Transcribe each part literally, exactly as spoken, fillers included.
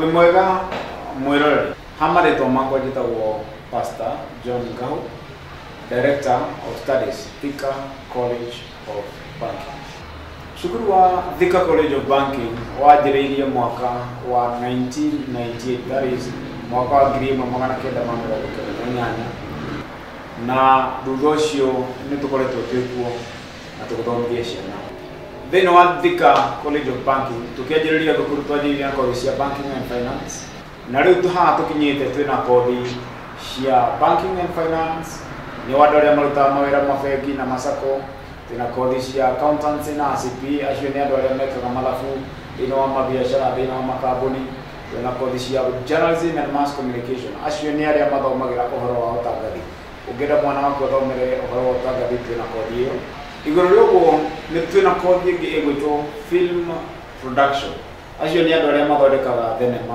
Wimwega mwirori hamare to makwa jitagwo Pastor John Gahu, Director of Studies, Thika College of Banking. Shukuru wa Thika College of Banking wajiririe mwaka wa nineteen ninety-eight, that is mwaka wa girima magana kenda ma mirongo kenda na inyanya, na thutha ucio nitukoretwo twikuo na tuguthomithia ciana thini wa Thika College of Banking. Tukianjiriria thukuru twanjiriria kothi cia Banking and Finance, na riu tuhaha tukinyite twina kothi cia Banking and Finance ni wandu aria marutaga mawira mabengi na masako. Twina kothi cia Accountancy na C P, acio ni andu aria mekaga mathabu thini wa mabiacara thini wa makambuni. Twina kothi cia Journalism and Mass Communication, acio ni aria mathomagira uhoro wa utangathi. Ungenda mwana waku athomere uhoro wa utangathi, twina kothi iyo. Iguru rioguo ni twina kothi ingi igwitwo Film Production, acio ni andu aria mathondekaga thenema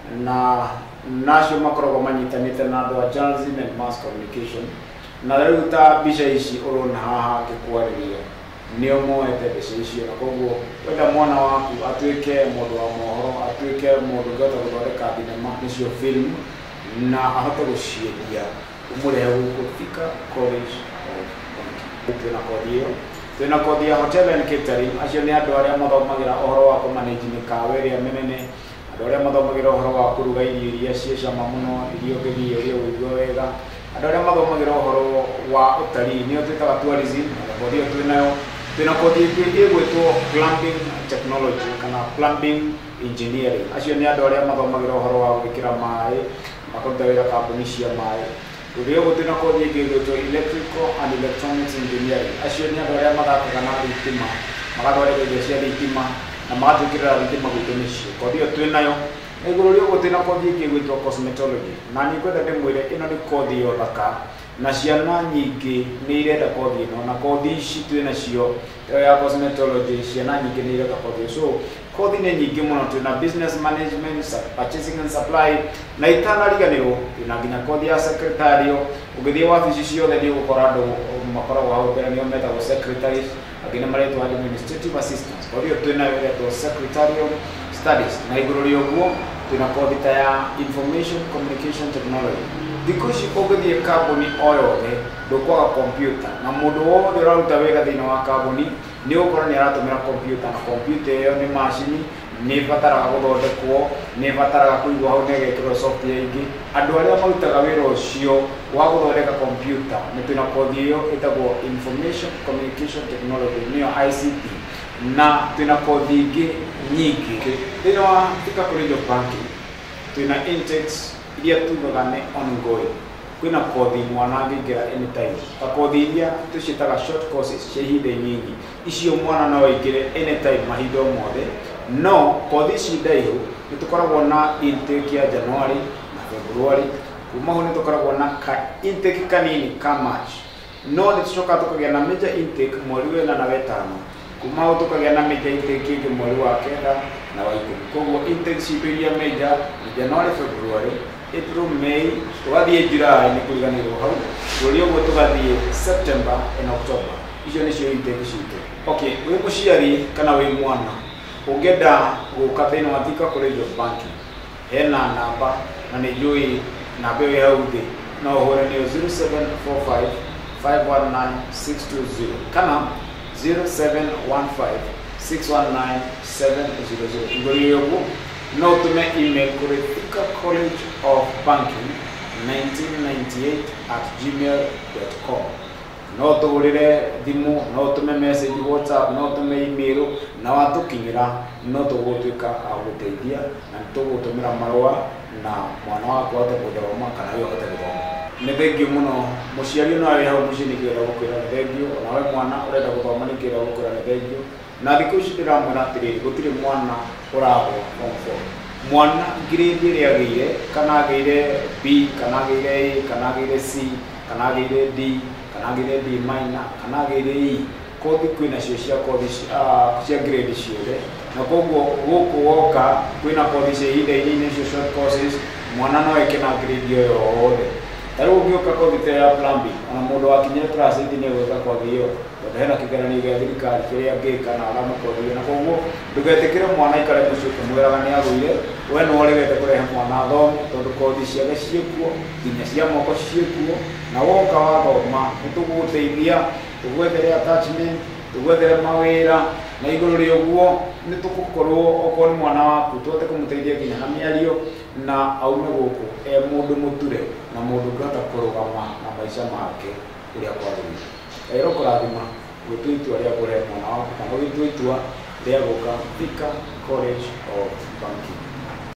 na nacio makoragwo manyitanite na andu a Journalism and Mass Communication. Na riu ta bica ici urona haha ngikwarĩria nio moete bica icio, na koguo wenda mwana waku atuike mundu wa mohoro, atuike mundu ngota guthondeka thenema nicio film, na ahote guciendia, umurehe guku Thika College of Banking. Twina kothi iyo, twina kothi ya Hotel and Catering, acio ni andu aria mathomagira uhoro wa kumanage mikawa iria minene, andu aria mathomagira uhoro wa kuruga irio iria cie cama muno, irio ngithii iria uigua wega, andu aria mathomagira uhoro wa utalii nio twitaga tourism. Kothi iyo twinayo, twina kothi ingi igwitwo Plumbing Technology kana Plumbing Engineering, acio ni andu aria mathomagira uhoro wa gwikira mai, makaruta wira kambuni cia mai. Uriyo twina kothi ingi igwitwo Electrical and Electronics Engineering, acio ni andu aria mathakaga na thitima, magathondeka indo cia thitima na magatwikirira thitima gwitu micio. Kothi iyo twinayo. Iguru rioguo twina kothi ingi igwitwo Cosmetology, na ni kwenda ndimwire ino ni kothi yo thaka, na ciana nyingi ni irenda kothi ino, na kothi ici twina cio ya Cosmetology ciana nyingi ni irenda kothi. So kothi ni nyingi muno, twina Business Management, Purchasing and Supply, na itanariganirwo twina nginya kothi ya Secretarial. Ungithii wabici ciothe ni ugukora andu makoragwo hau mbere nio metagwo secretaries, angĩ nĩ maretwo administrative assistants. Kothi iyo twinayo iretwo Secretarial Studies, na iguru rioguo twina kothi ta ya Information Communication Technology. Thikũ ici ũngĩthie kambuni o yothe ndũkwaga computer, na mũndũ wothe ũraruta wĩra thĩinĩ wa kambuni nĩ ũgũkora nĩ aratũmĩra computer, na computer ĩyo nĩ macini, nĩ ĩbataraga gũthondekwo, nĩ ĩbataraga kũigwo hau na ĩgekĩrwo software ingĩ. Andũ arĩa marutaga wĩra ũcio wa gũthondeka computer nĩ twĩna kothi ĩyo ĩtagwo Information Communication Technology, nĩyo I C T, na twĩna kothi ingĩ nyingi thĩinĩ wa Thika College of Banking. Twĩna intakes iria tugaga nĩ ongoing. Kwĩna kothi mwana angĩingĩra anytime, ta kothi iria tũciĩtaga short courses cia ihinda nyingi, icio mwana no aingĩre anytime mahinda mothe. No kothi ici ndaihu nĩ tũkoragwo na intake ya January na February. Kuma ho nĩ tũkoragwo na ka intake kanini ka March, no nĩ tũcokaga tũkagĩa na major intake mweri wena na wetano. Kuma ho tũkagĩa na major intake ingĩ mweri wa kenda na wa ikũmi. Koguo intake citũ iria major ni January, February, April, May, tugathie July ni kuiganirwo hau. Rũrĩ ũguo tugathie September and October. Icio nĩcio intake citũ. Okay, wĩ mũciari kana wĩ mwana ũngĩenda gũka thĩinĩ wa Thika College of Banking, hena namba na nĩ njũĩ namba ĩyo hau thĩ, no ũhũre nĩyo zero seven four five, five one nine, six two zero kana zero seven one five, six one nine, seven zero zero. Iguru rioguo no tume email kuri Thika College of Banking nineteen ninety-eight at gmail dot com. No tugurire thimu, no tume message WhatsApp, no tume email, na watukinyira no tugutwika aguteithia na tugutumira marua na mwana waku ate guthoma kana yo ate guthoma. Nĩ thengio muno mũciari no arĩ hau mũciĩ nĩkĩenda gũkwĩra nĩ thengio, nawe mwana ũrenda gũthoma nĩkĩenda gũkwĩra nĩ thengio. Na thikũ ici ndĩramwĩra atĩrĩrĩ, gũtirĩ mwana ũragwo form four. Mwana grade ĩrĩa agĩire, kana agĩire B, kana agĩire A, kana agĩire C, kana agĩire D, kana agĩire D minor, kana agĩire E, kothi kwĩna cio cia kothi cia grade ciothe. Na koguo gũkũ woka kwĩna kothi cia ihinda inini, cio short courses, mwana no eke na grade yo yothe. Tari ũngĩũka kothi ya plan B, ona mũndũ wakinyire class eight nĩ gwĩka kothi ĩyo, tondũ hena kĩgeranio gĩa thirikari kĩrĩa angĩka na aramukothia, na koguo ndũgetĩkĩre mwana aikare mũciĩ ũkĩmwĩraga nĩ agũire, we no ũregete kũrehe mwana athome, tondũ kothi ciake ciĩkuo, nginya cia moko ciĩkuo, na woka wathoma nĩtũgũgũteithia, tũgwethere attachment, tũgwethere mawĩra, na igũrũ rĩa ũguo nĩtũgũkorwo okorwo nĩ mwana waku tũhote kũmũteithia nginya na mĩario na aume gũkũ e mũndũ mũture na mũndũ ũngĩhota kũrũgama na maica make ũrĩa kwagĩrĩire. Ero kũrathima gũtua itua rĩa kũrehe mwana waku kana gũtua itua rĩa gũka Thika College of Banking.